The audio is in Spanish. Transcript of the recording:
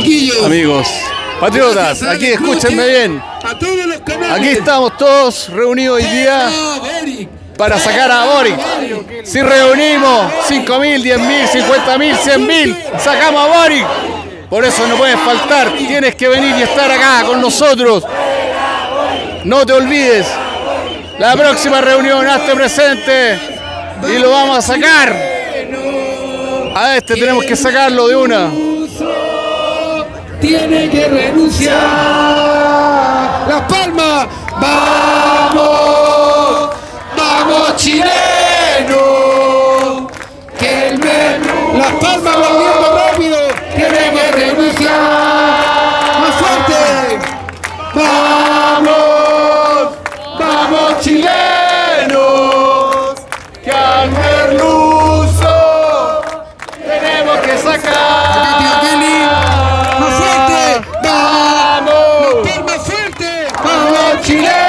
chiquillos. Amigos, patriotas, aquí escúchenme bien. A todos los canales. Aquí estamos todos reunidos hoy día para sacar a Boric. Si reunimos 5.000, 10.000, 50.000, 100.000, sacamos a Boric. Por eso no puedes faltar, tienes que venir y estar acá con nosotros. No te olvides, la próxima reunión hazte presente y lo vamos a sacar. A este tenemos que sacarlo de una. Tiene que renunciar. Las Palmas, vamos, vamos chilenos. Que el menú. Las Palmas volviendo rápido. Tiene que renunciar. Más fuerte. Vamos, vamos chilenos. Que al merluzo tenemos que sacar. ¡Vamos! ¡Los Palmas fuerte! ¡Vamos, Chile!